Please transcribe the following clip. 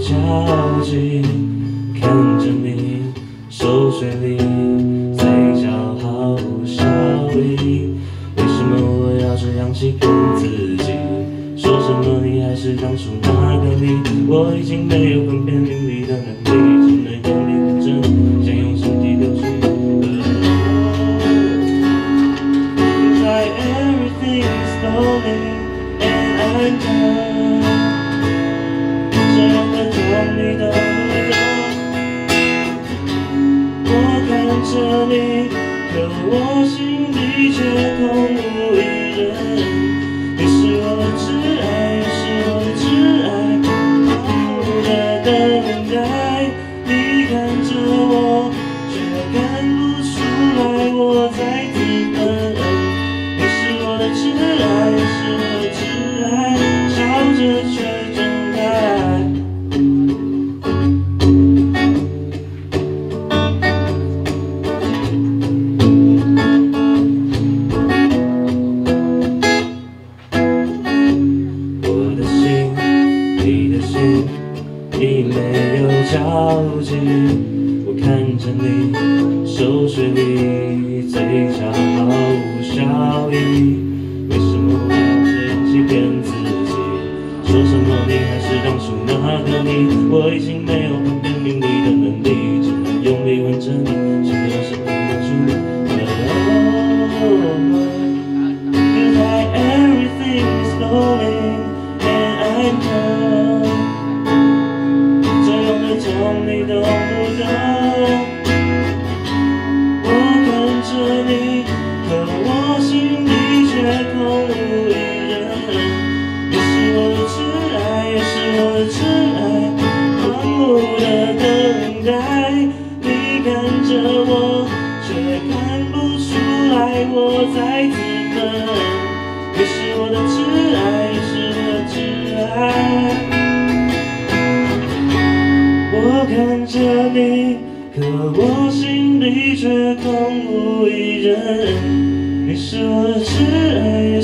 交集，看着你熟睡里嘴角毫无笑意。为什么我要这样欺骗自己？说什么你还是当初那个你？我已经没有分辨名利的能力，只能用力问真，想用身体流去。Like everything is slowly and I'm done， 这样的痛你懂不懂？我看着你，可我心里却空无一人。你是我的挚爱，也是我的挚爱，盲目的等待。你看着我，却看不出来我在自焚。你是我的挚爱，也是我的挚爱，笑着却睁开。我的心，你的心，已没有交集。我看着你熟睡里嘴角毫无笑意。为什么我要这样欺骗自己？说什么你还是当初那个你？我已经没有分辨名利的能力，只能用力吻着你，想用身体留住。Cause like everything is slowly and I'm done， 这样的痛你懂不懂？我看着你，可我心里却空无一人。你是我的挚爱，也是我的挚爱，盲目的等待。你看着我，却看不出来我在自焚。你是我的挚爱，也是我的挚爱。我看着你，可我心里却空无一人。你是我的挚爱。